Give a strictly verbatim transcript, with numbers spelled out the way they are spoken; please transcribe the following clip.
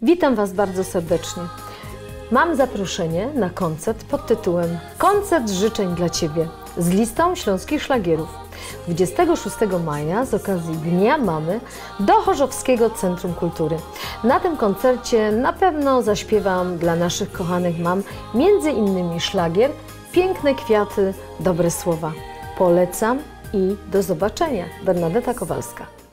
Witam Was bardzo serdecznie. Mam zaproszenie na koncert pod tytułem Koncert życzeń dla Ciebie z listą śląskich szlagierów. dwudziestego szóstego maja z okazji Dnia Mamy do Chorzowskiego Centrum Kultury. Na tym koncercie na pewno zaśpiewam dla naszych kochanych mam między innymi szlagier Piękne kwiaty, dobre słowa. Polecam i do zobaczenia. Bernadeta Kowalska.